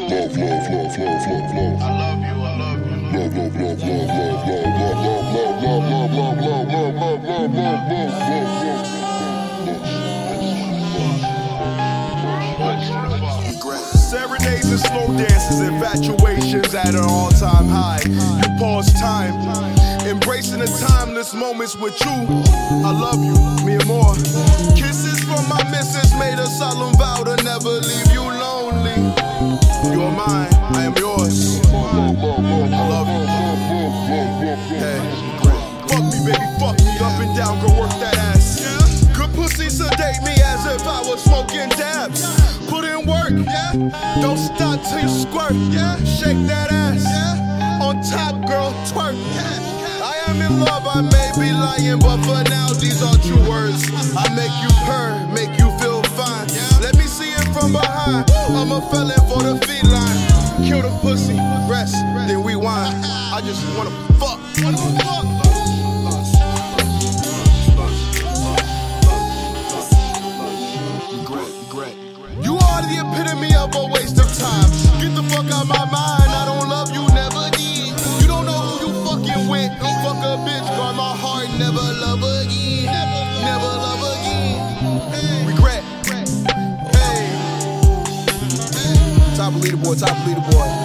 Love, love, love, love, love, love. I love you, I love you. Love, love, love, love, love, love, love, love, love, love, love, love, love, love, love. Serenades and slow dances, infatuations at an all-time high. You pause time, embracing the timeless moments with you. I love you, me and more. Kisses from my missus made a solemn vow to never leave you lonely. You are mine, I am yours. I love you. Hey, fuck me, baby, fuck me up and down, go work that ass. Good pussy sedate me as if I was smoking dabs. Put in work, yeah. Don't stop till you squirt, yeah. Shake that ass, yeah. On top, girl, twerk, yeah. I am in love, I may be lying, but for now these are true words. I make you purr, make you feel fine. Let me see it from behind. I'm a felon for the feline. Kill the pussy, rest, then rewind. I just wanna fuck. You are the epitome of a waste of time. Get the fuck out my mind. I don't love you, never did. You don't know who you fucking with. You fuck a bitch, guard my heart, never love again. Never love again. Regret. Hey. Top of leaderboard, top of leaderboard.